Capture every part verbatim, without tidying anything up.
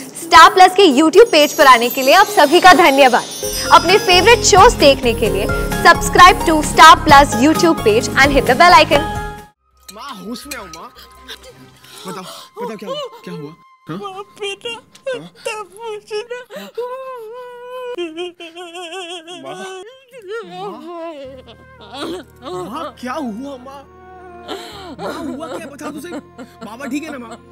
Star Plus के YouTube page पर आने के लिए आप सभी का धन्यवाद। अपने फेवरेट शोज देखने के लिए subscribe to Star Plus YouTube page and hit the bell icon. माँ होश में आओ माँ। बताओ बताओ क्या हुआ क्या हुआ? माँ बेटा तब मुझे ना माँ माँ क्या हुआ माँ? माँ हुआ क्या बता तो सही। बाबा ठीक है ना माँ?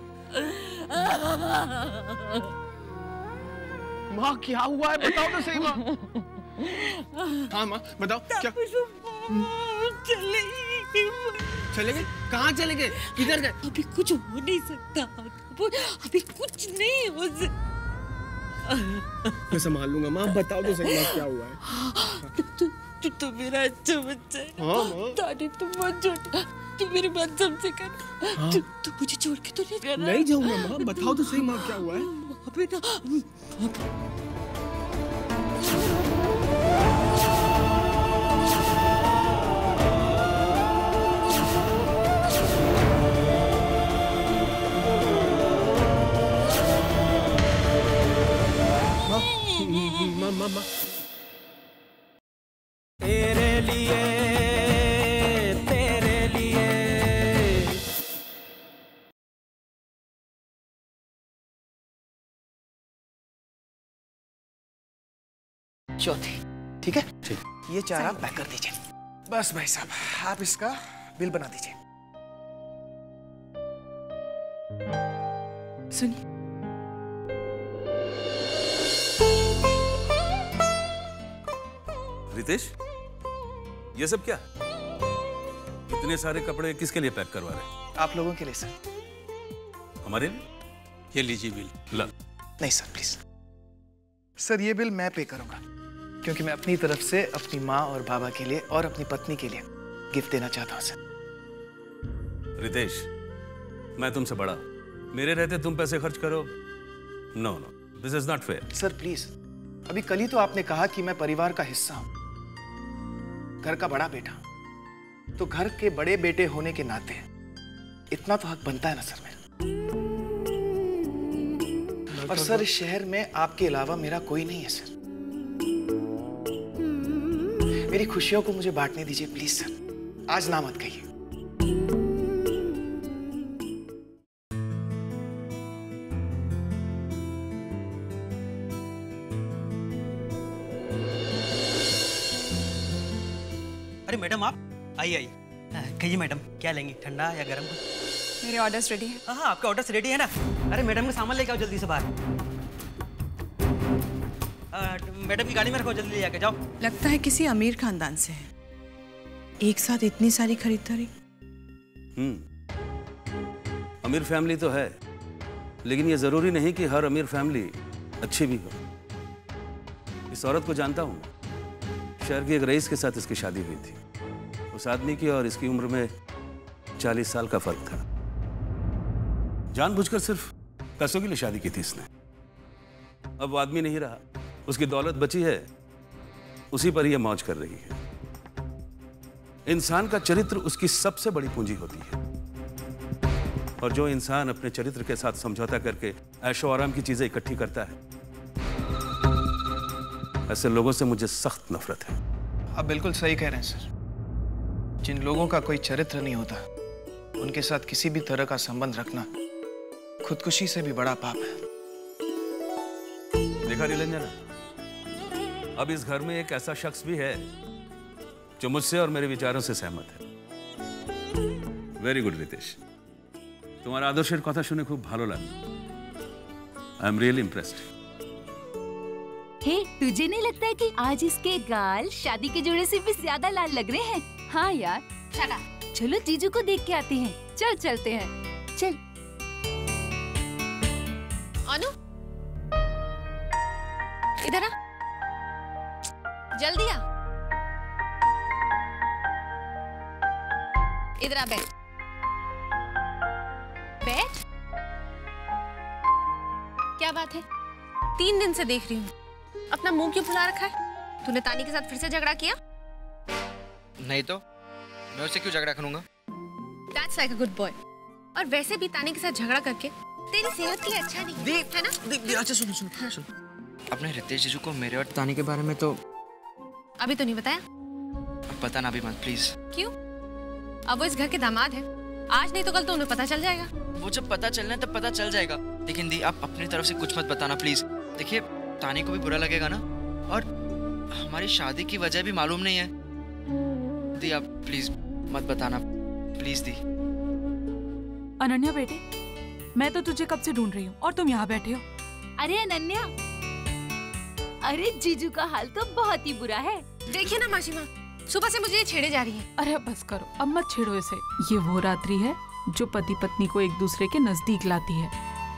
माँ क्या हुआ है बताओ तो सही माँ। हाँ माँ बताओ क्या? चले चले गए? कहाँ चले गए? किधर गए? अभी कुछ हो नहीं सकता, अभी कुछ नहीं हो सकता। मैं संभाल लूंगा माँ, बताओ तो सही माँ क्या हुआ है? तू तू तो मेरा अच्छा बच्चा है। हाँ माँ। ताने तुम मत छोड़, तू मेरी बात समझे कर। हाँ। तू तू मुझे छोड़ के तो नहीं रहना। नहीं जाऊंगा माँ, बताओ तो सही माँ क्या हुआ है? बेटा माँ माँ माँ तेरे लिए तेरे लिए चौथी ठीक है। ठीक। ये चार आप पैक कर दीजिए। बस भाई साहब आप इसका बिल बना दीजिए। सुनिए, रितेश, ये सब क्या? इतने सारे कपड़े किसके लिए पैक करवा रहे हैं? आप लोगों के लिए सर। हमारे लिए? ये लीजिए बिल। ला। नहीं सर प्लीज। सर ये बिल मैं पे करूंगा क्योंकि मैं अपनी तरफ से अपनी माँ और बाबा के लिए और अपनी पत्नी के लिए गिफ्ट देना चाहता हूँ सर। रितेश, मैं तुमसे बड़ा, मेरे रहते तुम पैसे खर्च करो? No no, this is not fair. Sir please, अभी कल ही तो आपने कहा कि मैं परिवार का हिस्सा हूं, घर का बड़ा बेटा, तो घर के बड़े बेटे होने के नाते इतना तो हक बनता है ना सर मेरा। और सर इस शहर में आपके अलावा मेरा कोई नहीं है सर। मेरी खुशियों को मुझे बांटने दीजिए प्लीज सर, आज ना मत कहिए। अरे मैडम आप आइए आइए। कहिए मैडम क्या लेंगी, ठंडा या गर्म? मेरे ऑर्डर्स रेडी हैं। हाँ हाँ आपके ऑर्डर्स रेडी है ना। अरे मैडम का सामान लेके आओ जल्दी से बाहर। मैडम की गाड़ी में रखो, जल्दी ले आके जाओ। लगता है किसी अमीर खानदान से है, एक साथ इतनी सारी खरीदारी। हम्म, अमीर फैमिली तो है, लेकिन ये जरूरी नहीं कि हर अमीर फैमिली अच्छी भी हो। इस औरत को जानता हूँ, शहर के एक रईस के साथ इसकी शादी हुई थी। उस आदमी की और इसकी उम्र में चालीस साल का फर्क था। जानबूझकर सिर्फ पैसों के लिए शादी की थी इसने। अब वो आदमी नहीं रहा, उसकी दौलत बची है, उसी पर ये मौज कर रही है। इंसान का चरित्र उसकी सबसे बड़ी पूंजी होती है, और जो इंसान अपने चरित्र के साथ समझौता करके ऐशो आराम की चीजें इकट्ठी करता है, ऐसे लोगों से मुझे सख्त नफरत है। आप बिल्कुल सही कह रहे हैं सर। जिन लोगों का कोई चरित्र नहीं होता, उनके साथ किसी भी तरह का संबंध रखना खुदकुशी से भी बड़ा पाप है। देखा निरंजना, अब इस घर में एक ऐसा शख्स भी है जो मुझसे और मेरे विचारों से सहमत है। वेरी गुड रितेश, तुम्हारा आदर्शेर कथा शुने खूब भालो लागलो। I am really impressed. Hey, तुझे नहीं लगता है कि आज इसके गाल शादी के जोड़े से भी ज्यादा लाल लग रहे हैं? हाँ यार, चला चलो जीजू को देख के आते हैं। चल चलते हैं, चल। अनु, इधर आ, जल्दी आ, इधर आ, बैठ बैठ। क्या बात है? तीन दिन से देख रही हूँ, अपना मुंह क्यों फुला रखा है? तूने तानी के साथ फिर से झगड़ा किया? नहीं तो मैं उससे क्यों झगड़ा करूंगा? That's like a good boy। और वैसे भी तानी के साथ झगड़ा करके तेरी सेहत के लिए अच्छा नहीं है, है ना? दी, दी, अच्छा सुनो सुनो सुनो, अपने रितेश जीजू को मेरे और तानी के बारे में तो अभी तो नहीं बताया। अब बताना भी मत प्लीज। क्यों? अब वो इस घर के दामाद है, आज नहीं तो कल तो उन्हें पता चल जाएगा। वो जब पता चलना है तब पता चल जाएगा, लेकिन दी आप अपनी तरफ से कुछ मत बताना प्लीज। देखिए तानी को भी बुरा लगेगा ना, और हमारी शादी की वजह भी मालूम नहीं है। दी आप प्लीज मत बताना, प्लीज दी। अनन्या बेटे, मैं तो तुझे कब से ढूंढ रही हूँ और तुम यहाँ बैठे हो। अरे अनन्या, अरे जीजू का हाल तो बहुत ही बुरा है। देखिए ना मासी माँ, सुबह से मुझे ये छेड़े जा रही है। अरे बस करो, अब मत छेड़ो इसे। ये वो रात्रि है जो पति पत्नी को एक दूसरे के नजदीक लाती है।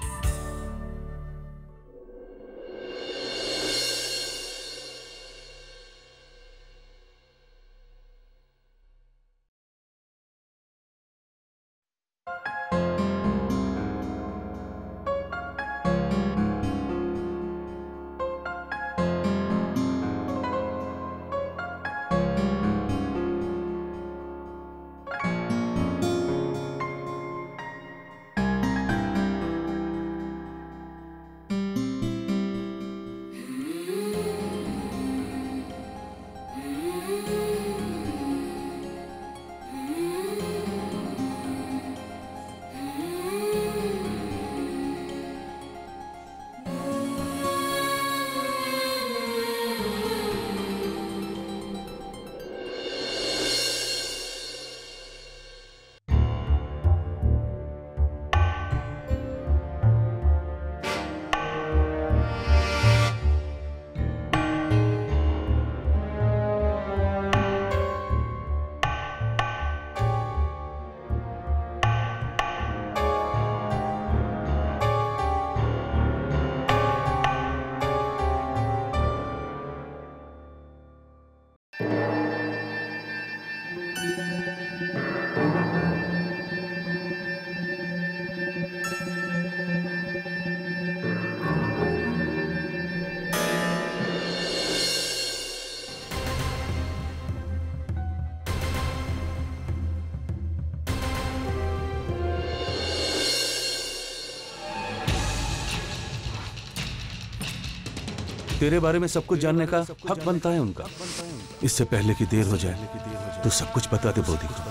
तेरे बारे में सब कुछ जानने का हक बनता है उनका। इससे पहले कि देर हो जाए तो सब कुछ बता दे बोधी को।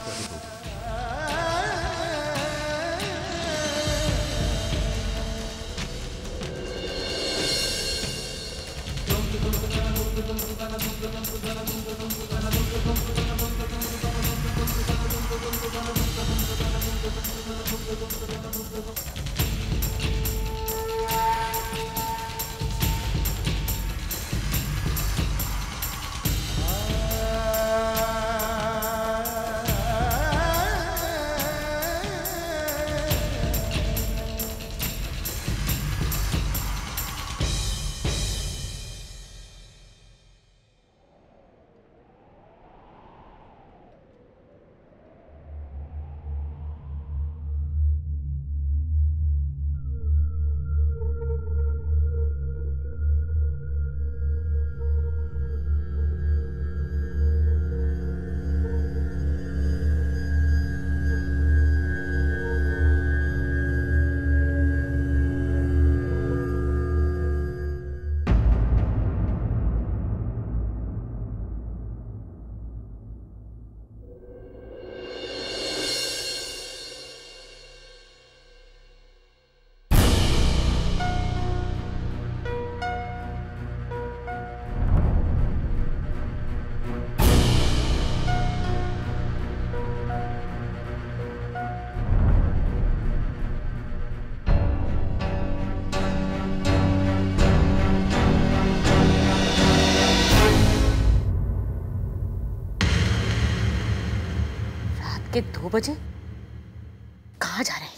के दो बजे कहाँ जा रहे हैं?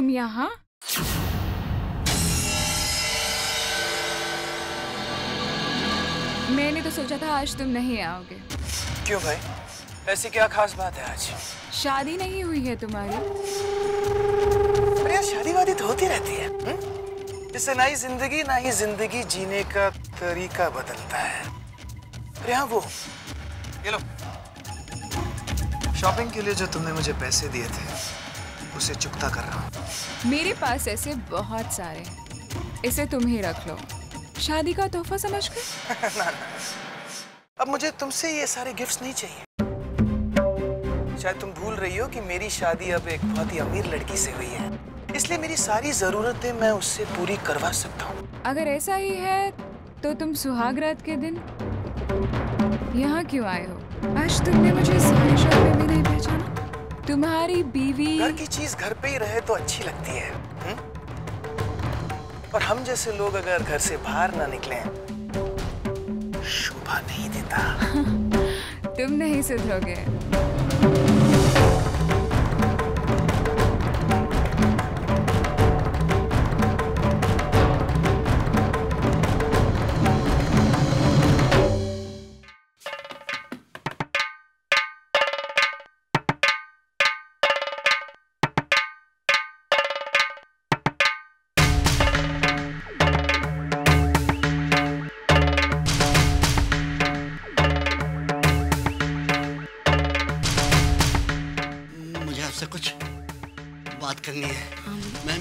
तुम यहाँ? मैंने तो सोचा था आज तुम नहीं आओगे। क्यों भाई, ऐसी क्या खास बात है आज? शादी नहीं हुई है तुम्हारी? अरे यार, शादी वादी तो होती रहती है। हुँ? इससे ना ही जिंदगी ना ही जिंदगी जीने का तरीका बदलता है। अरे हाँ, वो ये लो, शॉपिंग के लिए जो तुमने मुझे पैसे दिए थे उसे चुकता कर रहा हूँ। मेरे पास ऐसे बहुत सारे हैं, इसे तुम ही रख लो, शादी का तोहफा समझकर। ना ना, अब मुझे तुमसे ये सारे गिफ्ट्स नहीं चाहिए। शायद तुम भूल रही हो कि मेरी शादी अब एक बहुत ही अमीर लड़की से हुई है, इसलिए मेरी सारी जरूरतें मैं उससे पूरी करवा सकता हूँ। अगर ऐसा ही है तो तुम सुहाग रात के दिन यहाँ क्यों आए हो? आज तुमने मुझे सारे शहर में भी नहीं पहचाना। तुम्हारी बीवी घर की चीज घर पे ही रहे तो अच्छी लगती है, हुँ? और हम जैसे लोग अगर घर से बाहर ना निकले शोभा नहीं देता। तुम नहीं सुधरोगे। कुछ बात करनी है। मैं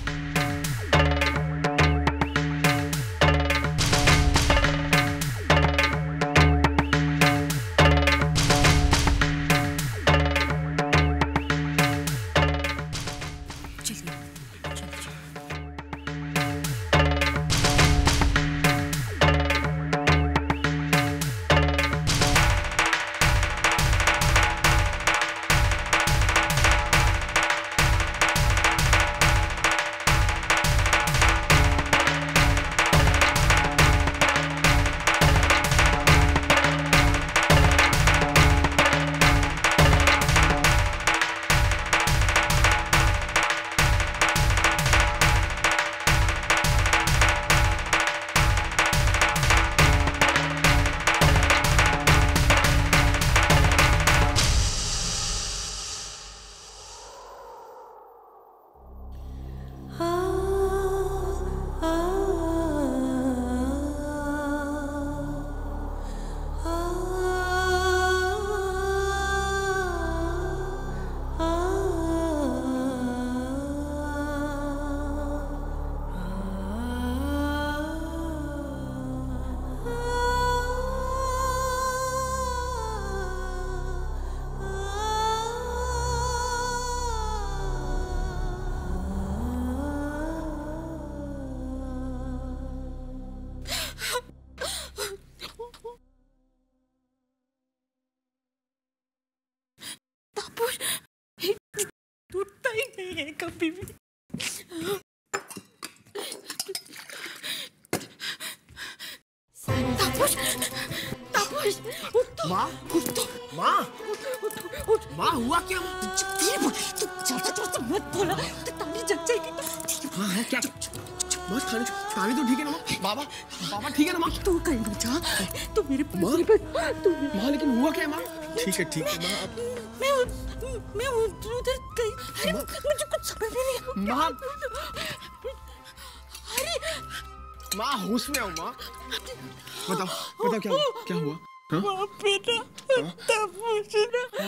टूटता ही नहीं है कभी भी। तापुश, तापुश, उठ तो, माँ, उठ तो, माँ, उठ, उठ, उठ, माँ हुआ क्या? धीरे बोल, तू ज्यादा जोर से मत बोला, तो ताली जग जाएगी। हाँ है क्या? माँ थाली थाली तो ठीक है ना माँ? बाबा बाबा ठीक है ना माँ? तू कहीं मत जा, तू मेरे पास माँ, तू माँ लेकिन हुआ क्या माँ? ठीक है ठीक है माँ। मैं मैं उधर गई, अरे मुझे कुछ समझ में नहीं माँ, अरे माँ होश में आओ माँ। बताओ बताओ क्या क्या हुआ? हाँ बेटा, तब मुझे ना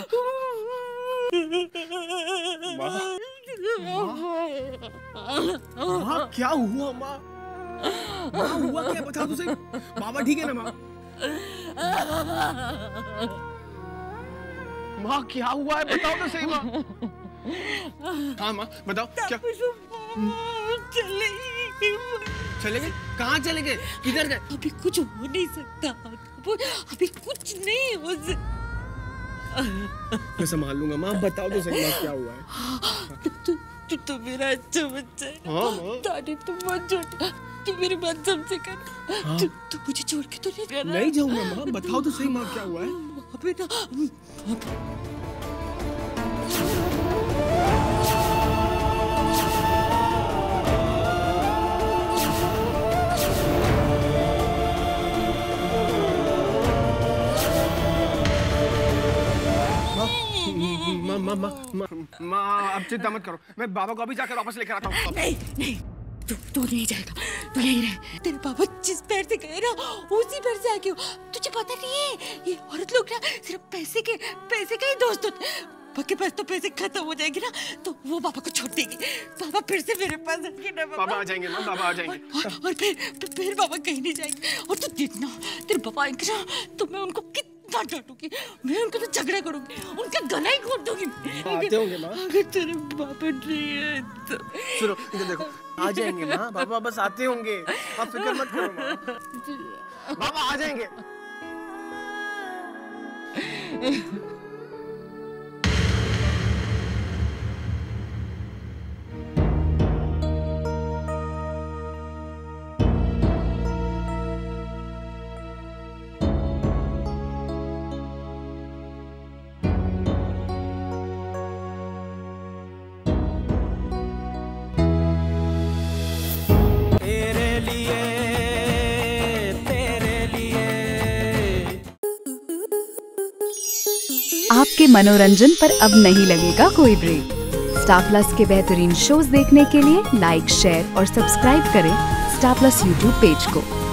माँ, माँ क्या हुआ माँ? माँ हुआ क्या बता तो सही। बाबा ठीक है ना माँ? माँ क्या हुआ है बताओ तो सही माँ। हाँ माँ बताओ क्या? चले चले गए? कहाँ चले गए? किधर गए? अभी कुछ हो नहीं सकता, अभी कुछ नहीं हो सकता। मैं संभाल लूंगा माँ, बताओ तो सही माँ क्या हुआ है? तू तू तो मेरा अच्छा बच्चा है। हाँ माँ। तारीफ तो मत छोड़, तू मेरी बात समझे कर। हाँ। तू तू मुझे छोड़ के तो नहीं जाना। नहीं जाऊंगा माँ, बताओ तो सही माँ क्या हुआ है? बेटा माँ अब चिंता मत करो, मैं बाबा को अभी जाकर वापस लेकर आता हूँ। नहीं नहीं, तू तू नहीं जाएगा, तू यहीं रह। तेरे पापा जिस पैर से गए ना उसी पैर से आके हो। तुझे पता नहीं है ये औरत लोग ना सिर्फ पैसे के पैसे के ही दोस्त होते। पापा के पास तो पैसे खत्म हो जाएंगे ना तो वो पापा को छोड़ देंगे। पापा फिर से मेरे पास आएंगे ना। पापा आ जाएंगे माँ, पापा आ जाएंगे। और, और, और फिर फिर पापा कहीं नहीं जाएंगे। और तू देखना तेरे पापा आएंगे ना तो मैं उनको कितना डांटूंगी, मैं उनके साथ झगड़ा करूंगी, उनका गला ही घोट दूंगी। आते होंगे माँ। अगर तेरे पापा नहीं है तो सुनो इधर देखो, आ जाएंगे माँ, पापा बस आते होंगे, आप फिक्र मत करो माँ, पापा आ जाएंगे। आपके मनोरंजन पर अब नहीं लगेगा कोई ब्रेक। स्टार प्लस के बेहतरीन शोज देखने के लिए लाइक, शेयर और सब्सक्राइब करें स्टार प्लस यूट्यूब पेज को।